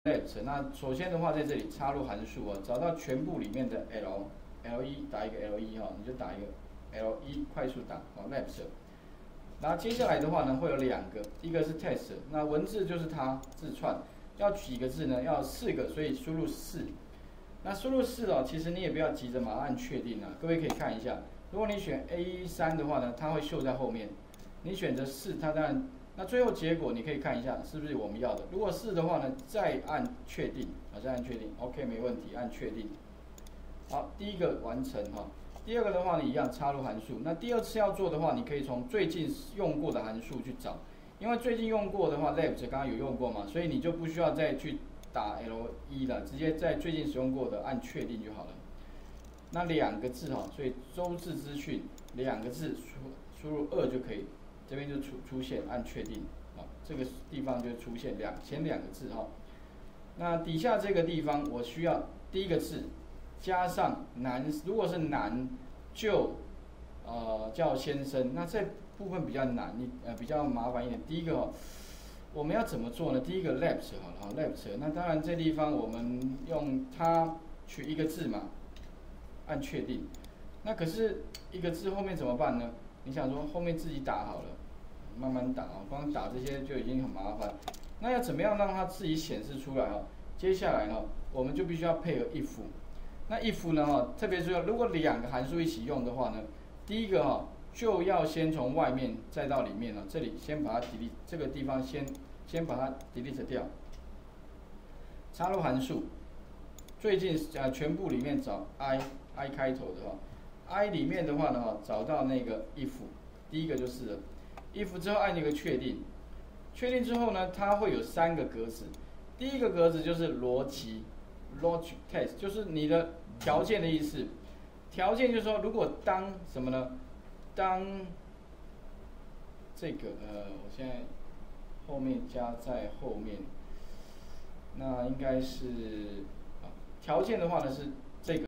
left， 那首先的话，在这里插入函数啊，找到全部里面的 L1，打一个 L1哈，你就打一个 L1，快速打哦 left。然后接下来的话呢，会有两个，一个是 test， 那文字就是它字串，要几个字呢？要4个，所以输入4。那输入4哦，其实你也不要急着马上按确定啊，各位可以看一下，如果你选 A3的话呢，它会秀在后面，你选择4，它当然。那最后结果你可以看一下是不是我们要的，如果是的话呢，再按确定，再按确定 ，OK 没问题，按确定。好，第一个完成哈。第二个的话呢，一样插入函数。那第二次要做的话，你可以从最近用过的函数去找，因为最近用过的话 ，left 刚刚有用过嘛，所以你就不需要再去打 L1了，直接在最近使用过的按确定就好了。那2个字哈，所以周至资讯2个字输入2就可以。这边就出现按确定，啊，这个地方就出现前2个字哈。那底下这个地方我需要第一个字加上男，如果是男就叫先生，那这部分比较难，比较麻烦一点。第一个哦，我们要怎么做呢？第一个 left 好了 ，left， 那当然这地方我们用它取一个字嘛，按确定。那可是一个字后面怎么办呢？你想说后面自己打好了。慢慢打哦，光打这些就已经很麻烦。那要怎么样让它自己显示出来哦？接下来呢，我们就必须要配合 if。那 if 呢，特别是如果2个函数一起用的话呢，第一个就要先从外面再到里面了。这里先把它 delete， 这个地方先把它 delete 掉。插入函数，最近全部里面找 i 开头的i 里面的话呢，找到那个 if， 第一个就是了。if 之后按一个确定，确定之后呢，它会有3个格子。第一个格子就是逻辑 ，logic test， 就是你的条件的意思。条件就是说，如果当什么呢？当这个我现在后面加在后面，那应该是条件的话呢是